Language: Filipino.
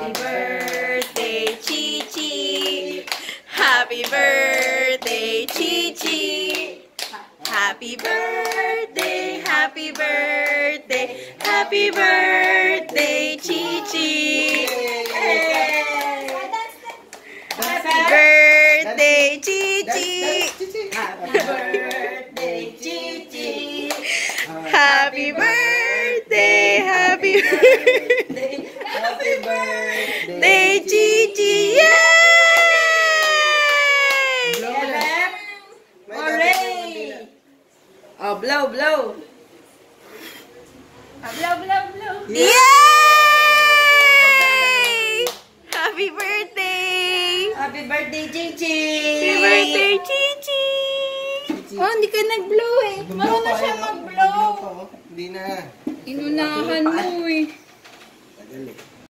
Happy birthday, Chi-Chi. Happy birthday, Chi-Chi. Happy birthday, happy birthday, happy birthday, Chi-Chi. Happy birthday, Chi-Chi. Happy birthday, Chi-Chi. Happy birthday, happy birthday, happy birthday, Chi-Chi. Yay! Hooray! Oh, blow, blow. Blow, blow, blow. Yay! Happy birthday! Happy birthday, Chi-Chi! Happy birthday, Chi-Chi! Oh, hindi ka nag-blow eh. Marunong siya mag-blow. Hindi na. Inunahan mo eh. Tagal eh.